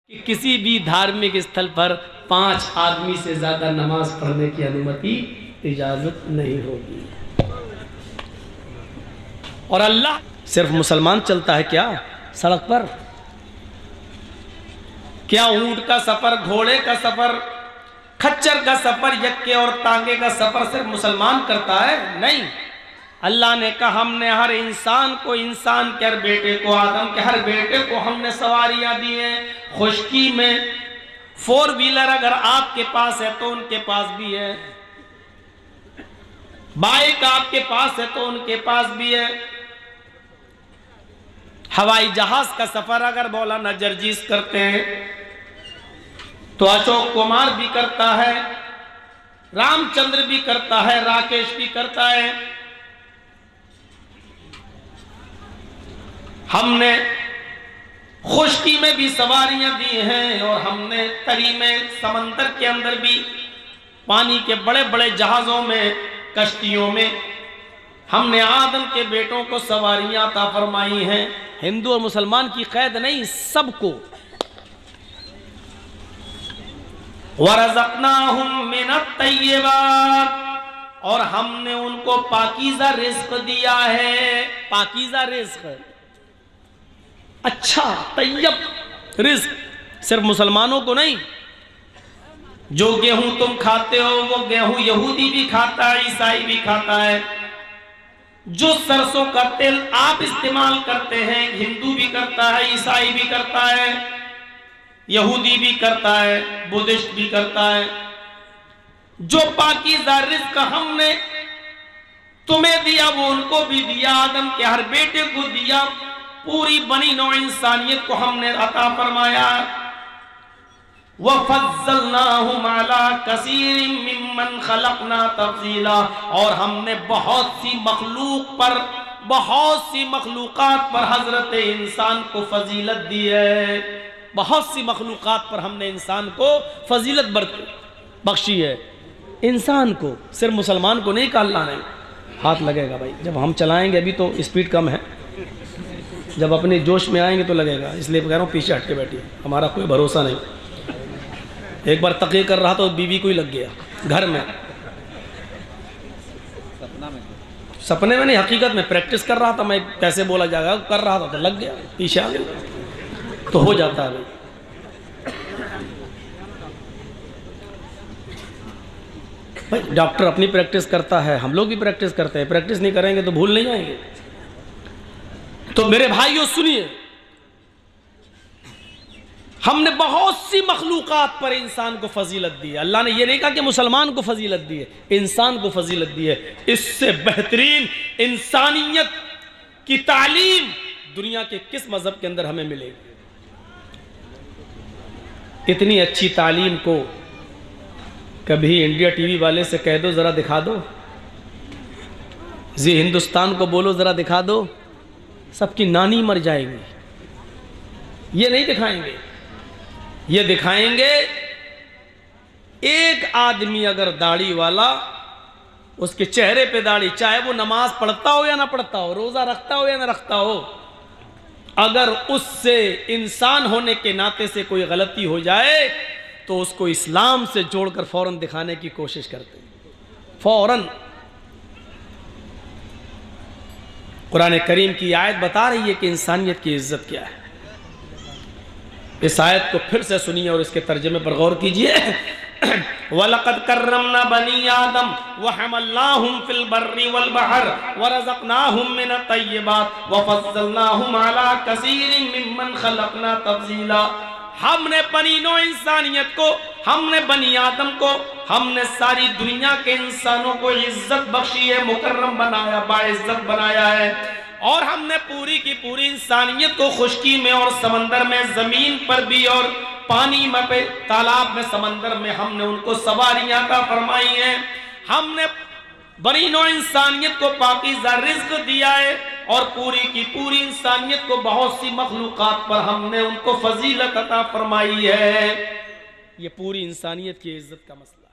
कि किसी भी धार्मिक स्थल पर 5 आदमी से ज्यादा नमाज पढ़ने की अनुमति इजाजत नहीं होगी। और अल्लाह सिर्फ मुसलमान चलता है क्या सड़क पर? क्या ऊंट का सफर, घोड़े का सफर, खच्चर का सफर, यक्के और तांगे का सफर सिर्फ मुसलमान करता है? नहीं। अल्लाह ने कहा हमने हर इंसान को, इंसान के हर बेटे को, आदम के हर बेटे को हमने सवारियां दी हैं। खुशकी में 4 व्हीलर अगर आपके पास है तो उनके पास भी है, बाइक आपके पास है तो उनके पास भी है। हवाई जहाज का सफर अगर मौलाना जर्जीस करते हैं तो अशोक कुमार भी करता है, रामचंद्र भी करता है, राकेश भी करता है। हमने खुश्की में भी सवारियां दी हैं और हमने तरी में, समंदर के अंदर भी, पानी के बड़े बड़े जहाजों में, कश्तियों में हमने आदम के बेटों को सवारियां अता फरमाई हैं। हिंदू और मुसलमान की कैद नहीं, सबको। वरज़क़नाहुम मिनत-तय्यिबात, और हमने उनको पाकीज़ा रिज़्क़ दिया है। पाकीज़ा रिज़्क़, अच्छा तैयब रिज़्क़ सिर्फ मुसलमानों को नहीं। जो गेहूं तुम खाते हो वो गेहूं यहूदी भी खाता है, ईसाई भी खाता है। जो सरसों का तेल आप इस्तेमाल करते हैं हिंदू भी करता है, ईसाई भी करता है, यहूदी भी करता है, बुद्धिस्ट भी करता है। जो पाकीज़ा रिज़्क़ हमने तुम्हें दिया वो उनको भी दिया, आदम के हर बेटे को दिया, पूरी बनी नौ इंसानियत को हमने अता फरमाया। वफ़ज़्ज़लनाहुम अला कसीरिम मिम्मन खलक़ना तफ़ज़ीला, और हमने बहुत सी मखलूक पर, बहुत सी मखलूक़ात पर हज़रत इंसान को फजीलत दी है। बहुत सी मखलूक़ात पर हमने इंसान को फजीलत बख्शी है। इंसान को, सिर्फ मुसलमान को नहीं। अल्लाह ने हाथ लगेगा भाई, जब हम चलाएंगे, अभी तो स्पीड कम है, जब अपने जोश में आएंगे तो लगेगा। इसलिए कह रहा हूँ पीछे हट के बैठिए, हमारा कोई भरोसा नहीं। एक बार तक़ी कर रहा तो बीवी को ही लग गया घर में, सपने में नहीं, हकीकत में प्रैक्टिस कर रहा था मैं, कैसे बोला जाएगा कर रहा था तो लग गया, पीछे आ गया। तो हो जाता है भाई। डॉक्टर अपनी प्रैक्टिस करता है, हम लोग भी प्रैक्टिस करते हैं। प्रैक्टिस नहीं करेंगे तो भूल नहीं जाएंगे। तो मेरे भाइयों सुनिए, हमने बहुत सी मखलूक़ात पर इंसान को फजीलत दी है। अल्लाह ने यह नहीं कहा कि मुसलमान को फजीलत दी है, इंसान को फजीलत दी है। इससे बेहतरीन इंसानियत की तालीम दुनिया के किस मजहब के अंदर हमें मिलेगी? इतनी अच्छी तालीम को कभी इंडिया टीवी वाले से कह दो ज़रा दिखा दो, जी हिंदुस्तान को बोलो ज़रा दिखा दो, सबकी नानी मर जाएगी। ये नहीं दिखाएंगे, ये दिखाएंगे एक आदमी अगर दाढ़ी वाला, उसके चेहरे पे दाढ़ी, चाहे वो नमाज पढ़ता हो या ना पढ़ता हो, रोज़ा रखता हो या ना रखता हो, अगर उससे इंसान होने के नाते से कोई गलती हो जाए तो उसको इस्लाम से जोड़कर फौरन दिखाने की कोशिश करते हैं। फौरन कुरान करीम की आयत बता रही है कि इंसानियत की इज्जत क्या है। इस आयत को फिर से सुनिए और इसके तर्जुमे पर गौर कीजिए। वलक़द कर्रमना बनी आदम वहमलनाहुम फिल बर्रि वल बहर वरज़क़नाहुम मिनत तय्यिबात वफ़ज़्ज़लनाहुम अला कसीरिन मिम्मन खलक़ना तफ़ज़ीला। हमने बनी नौ इंसानियत को, हमने बनी आदम को, हमने सारी दुनिया के इंसानों को इज्जत बख्शी है, मुकर्रम बनाया, बाइज्जत बनाया है। और हमने पूरी की पूरी इंसानियत को खुश्की में और समंदर में, जमीन पर भी और पानी में पे, तालाब में, समंदर में हमने उनको सवारियां अता फरमाई हैं। हमने बनी नौ इंसानियत को पाकीज़ा रिज़्क़ दिया है और पूरी की पूरी इंसानियत को बहुत सी मखलूक़ात पर हमने उनको फजीलत अता फरमाई है। ये पूरी इंसानियत की इज्जत का मसला।